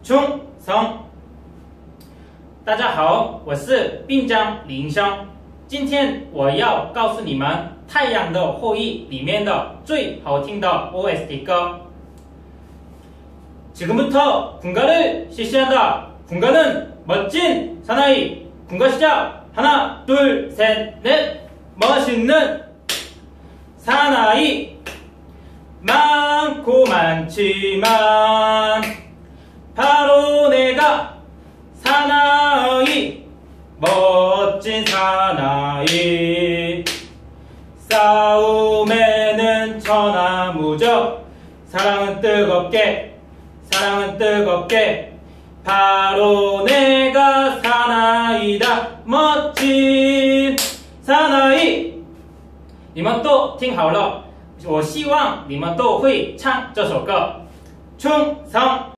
충성。大家好，我是滨江李英生。今天我要告诉你们《太阳的后裔》里面的最好听的 OST 歌。지금부터 군가를 실시한다. 군가는 멋진 사나이. 군가 시작. 하나, 둘, 셋, 넷. 멋있는 사나이. 많고 많지만 바로 내가 사나이. 멋진 사나이. 싸움에는 천하무적. 사랑은 뜨겁게. 사랑은 뜨겁게. 바로 내가 사나이다. 멋진 사나이。你们都听好了，我希望你们都会唱这首歌。충성。